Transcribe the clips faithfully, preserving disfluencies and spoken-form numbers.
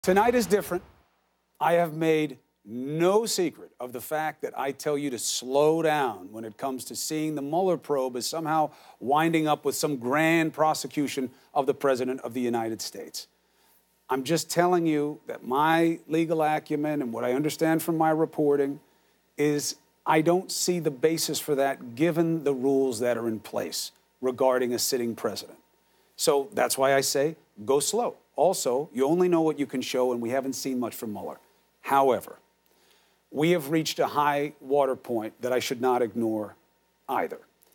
Tonight is different. I have made no secret of the fact that I tell you to slow down when it comes to seeing the Mueller probe as somehow winding up with some grand prosecution of the President of the United States. I'm just telling you that my legal acumen and what I understand from my reporting is I don't see the basis for that given the rules that are in place regarding a sitting president. So that's why I say go slow. Also, you only know what you can show, and we haven't seen much from Mueller. However, we have reached a high water point that I should not ignore either.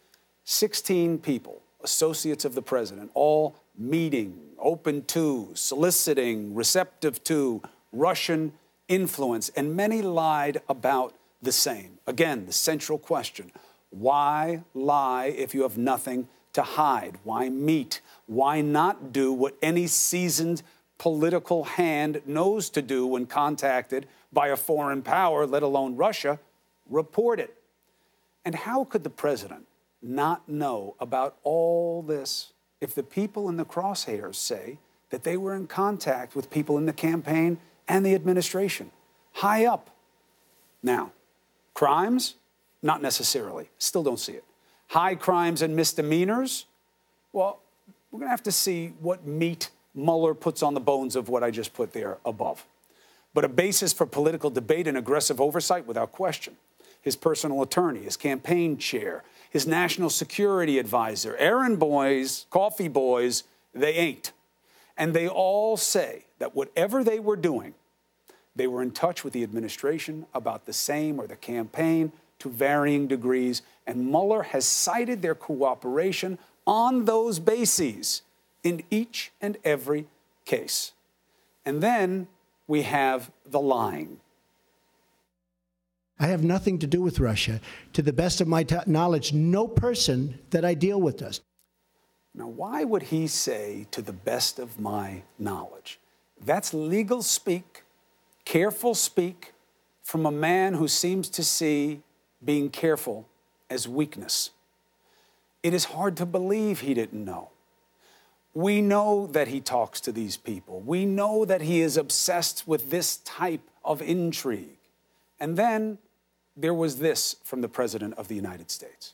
sixteen people, associates of the president, all meeting, open to, soliciting, receptive to Russian influence, and many lied about the same. Again, the central question, why lie if you have nothing to hide? Why meet? Why not do what any seasoned political hand knows to do when contacted by a foreign power, let alone Russia? Report it. And how could the president not know about all this if the people in the crosshairs say that they were in contact with people in the campaign and the administration, high up? Now, crimes? Not necessarily. Still don't see it. High crimes and misdemeanors? Well, we're going to have to see what meat Mueller puts on the bones of what I just put there above. But a basis for political debate and aggressive oversight, without question. His personal attorney, his campaign chair, his national security advisor, errand boys, coffee boys, they ain't. And they all say that whatever they were doing, they were in touch with the administration about the same or the campaign to varying degrees. And Mueller has cited their cooperation on those bases in each and every case. And then we have the lying. I have nothing to do with Russia. To the best of my t- knowledge, no person that I deal with does. Now, why would he say, to the best of my knowledge? That's legal speak, careful speak from a man who seems to see being careful as weakness. It is hard to believe he didn't know. We know that he talks to these people. We know that he is obsessed with this type of intrigue. And then there was this from the President of the United States.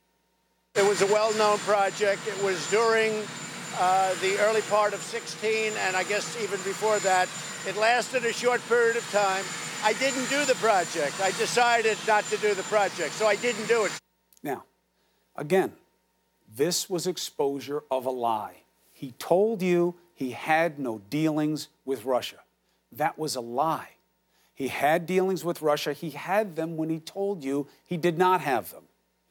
It was a well-known project. It was during uh, the early part of sixteen, and I guess even before that. It lasted a short period of time. I didn't do the project. I decided not to do the project, so I didn't do it. Now, again, this was exposure of a lie. He told you he had no dealings with Russia. That was a lie. He had dealings with Russia. He had them when he told you he did not have them.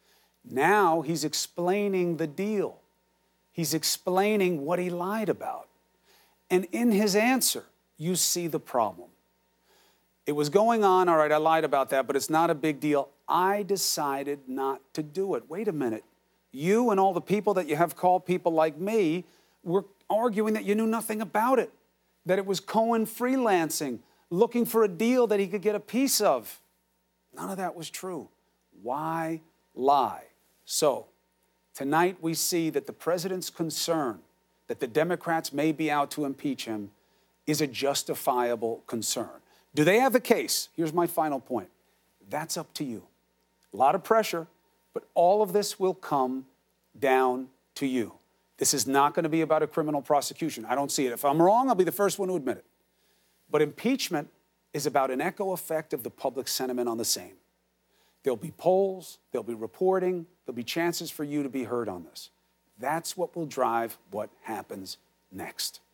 Now he's explaining the deal. He's explaining what he lied about. And in his answer, you see the problem. It was going on, all right, I lied about that, but it's not a big deal. I decided not to do it. Wait a minute. You and all the people that you have called people like me were arguing that you knew nothing about it, that it was Cohen freelancing, looking for a deal that he could get a piece of. None of that was true. Why lie? So, tonight we see that the president's concern that the Democrats may be out to impeach him is a justifiable concern. Do they have a case? Here's my final point. That's up to you. A lot of pressure, but all of this will come down to you. This is not going to be about a criminal prosecution. I don't see it. If I'm wrong, I'll be the first one to admit it. But impeachment is about an echo effect of the public sentiment on the same. There'll be polls, there'll be reporting, there'll be chances for you to be heard on this. That's what will drive what happens next.